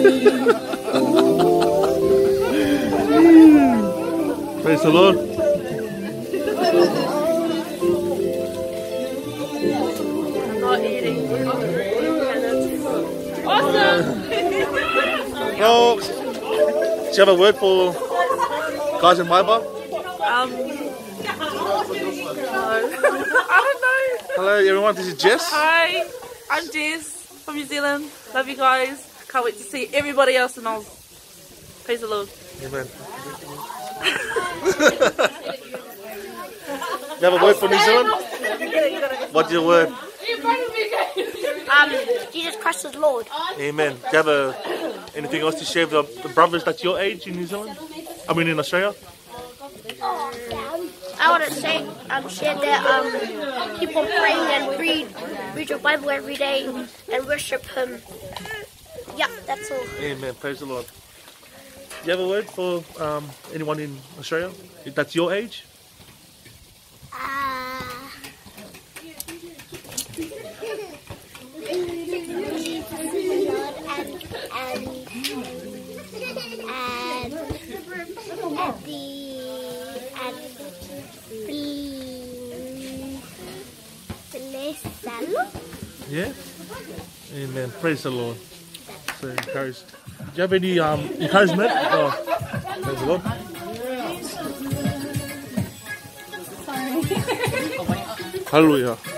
Praise the Lord. I'm not eating. Awesome! Bro, do you have a word for guys in Maiba? No. I don't know. Hello everyone, this is Jess. Hi, I'm Jess from New Zealand. Love you guys. Can't wait to see everybody else in Oz. Praise the Lord. Amen. You have a word for New Zealand? What's your word? Jesus Christ is Lord. Amen. Do you have anything else to share with the brothers that's your age in New Zealand? I mean in Australia? I want to say, share that keep on praying and read your Bible every day and worship Him. Yeah, that's all. Amen. Praise the Lord. Do you have a word for anyone in Australia that's your age? Yeah? Amen. Praise the Lord. So encouraged. Do you have any encouragement? Oh, praise the Lord. Hallelujah.